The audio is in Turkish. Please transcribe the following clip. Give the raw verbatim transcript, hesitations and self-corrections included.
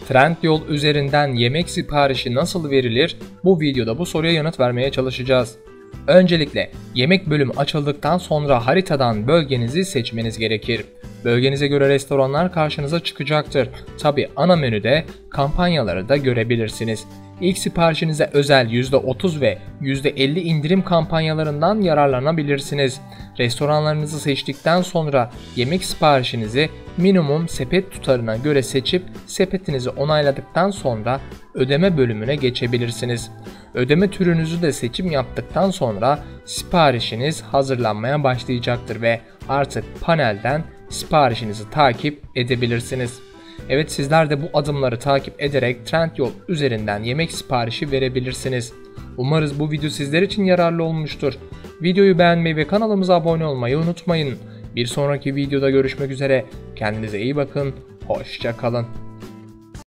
Trendyol üzerinden yemek siparişi nasıl verilir? Bu videoda bu soruya yanıt vermeye çalışacağız. Öncelikle yemek bölümü açıldıktan sonra haritadan bölgenizi seçmeniz gerekir. Bölgenize göre restoranlar karşınıza çıkacaktır. Tabi ana menüde kampanyaları da görebilirsiniz. İlk siparişinize özel yüzde otuz ve yüzde elli indirim kampanyalarından yararlanabilirsiniz. Restoranlarınızı seçtikten sonra yemek siparişinizi minimum sepet tutarına göre seçip sepetinizi onayladıktan sonra ödeme bölümüne geçebilirsiniz. Ödeme türünüzü de seçim yaptıktan sonra siparişiniz hazırlanmaya başlayacaktır ve artık panelden siparişinizi takip edebilirsiniz. Evet, sizler de bu adımları takip ederek Trendyol üzerinden yemek siparişi verebilirsiniz. Umarız bu video sizler için yararlı olmuştur. Videoyu beğenmeyi ve kanalımıza abone olmayı unutmayın. Bir sonraki videoda görüşmek üzere. Kendinize iyi bakın. Hoşça kalın.